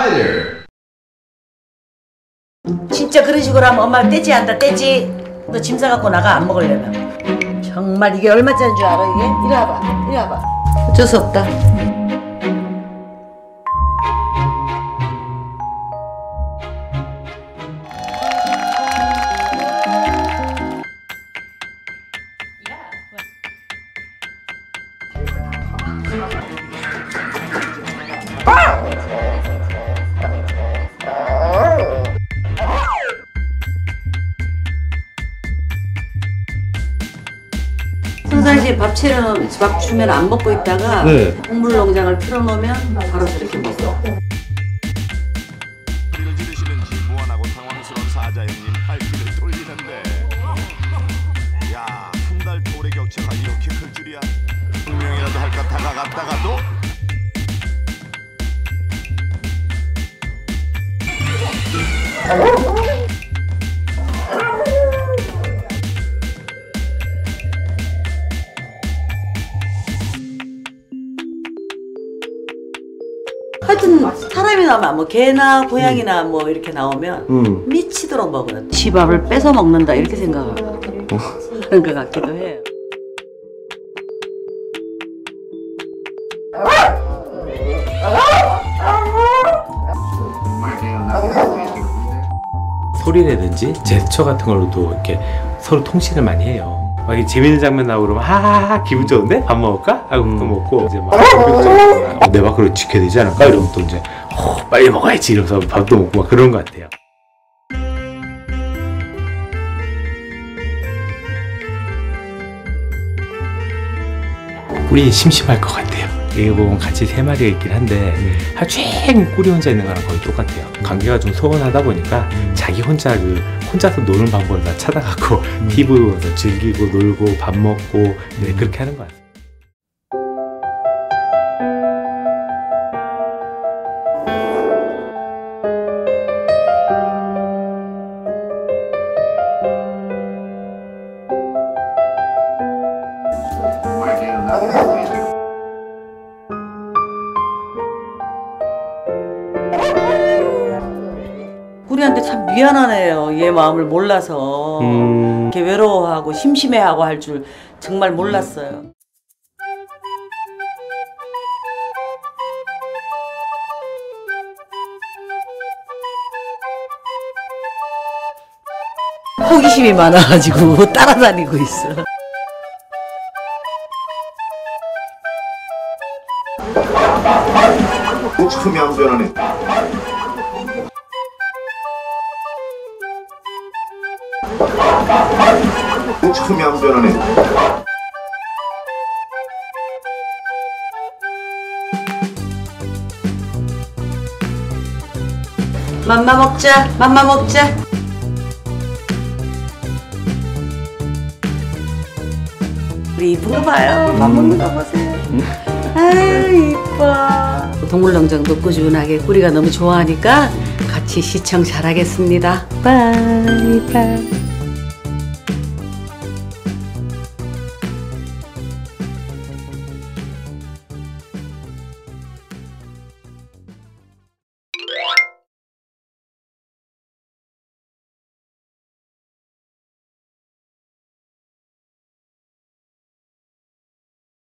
진짜 그런 식으로 하면 엄마 떼지 한다 떼지. 너 짐 싸갖고 나가 안 먹으려면. 정말 이게 얼마짜리인 줄 알아 이게? 이리 와봐 이리 와봐. 어쩔 수 없다. 평상시에 밥 주면 안 먹고 있다가 곡물농장을 틀어놓으면 바로 저렇게 먹어. 소리를 지르시는지 무안하고 당황스러운 사자형님 팔귀를 돌리는데 야, 한 달 돌의 격차가 이렇게 클 줄이야. 분명이라도 할까 다가갔다가도 하여튼 사람이 나오면 뭐 개나 고양이나 뭐 이렇게 나오면 미치도록 먹어요. 지 밥을 뺏어 먹는다 이렇게 생각하는 것 같기도 해요. 소리라든지 제스처 같은 걸로도 이렇게 서로 통신을 많이 해요. 막 이렇게 재밌는 장면 나오고 그러면 하하하 기분 좋은데? 밥 먹을까? 하고 또 먹고 이제 막 내 밖으로 지켜야 되지 않을까? 이러면 또 이제 빨리 먹어야지 이러면서 밥도 먹고 막 그런 것 같아요. 꿀이 심심할 것 같아요. 여기 보면 같이 3마리가 있긴 한데 하루 종일 꿀이 혼자 있는 거랑 거의 똑같아요. 관계가 좀 소원하다 보니까 자기 혼자서 노는 방법을 다 찾아갖고 TV 보면서 즐기고 놀고 밥 먹고 그렇게 하는 것 같아요. 꿀이한테 참 미안하네요. 얘 마음을 몰라서 이렇게 외로워하고 심심해하고 할 줄 정말 몰랐어요. 호기심이 많아가지고 따라다니고 있어. 참 얌전하네. 참 얌전하네. 맘마 먹자 맘마 먹자. 우리 이쁜 거 봐요. 밥 먹는 거 보세요. 아유 이뻐. 동물농장도 꾸준하게 꿀이가 너무 좋아하니까 같이 시청 잘하겠습니다. 바이바이.